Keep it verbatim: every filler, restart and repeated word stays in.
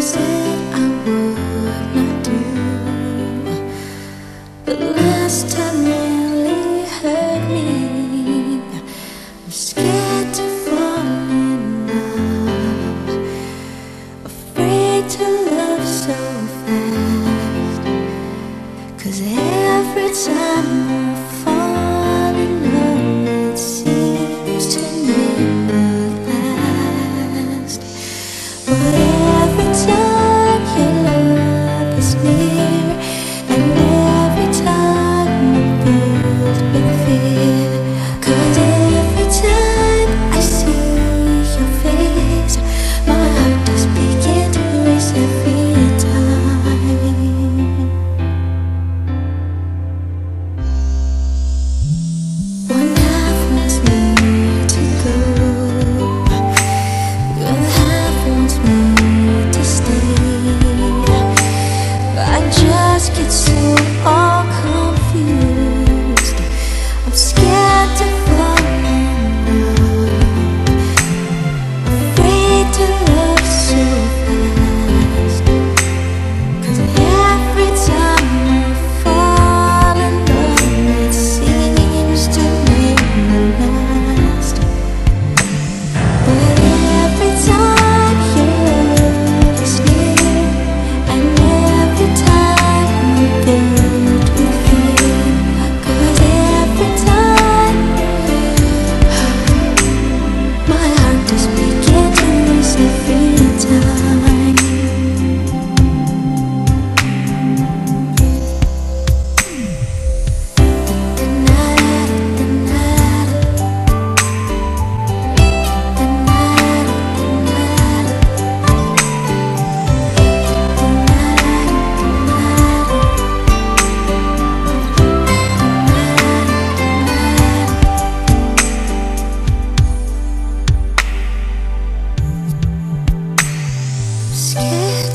said I would not do, but last time really hurt me. I'm scared to fall in love, afraid to love so fast. 'Cause every time I fall in love, it seems to never last. But every time your love is near, and every time I'm filled with fear. 'Cause every time I see your face, my heart does begin to race every time. One half wants me to go, the other half wants me to stay. But I just get so all confused. I'm scared to fall in love, afraid to love so fast. 'Cause every time I fall in love, it seems to never last. But every time your love is near, and every time I'm filled with fear. 'Cause every time my heart does begin to race every time. Scared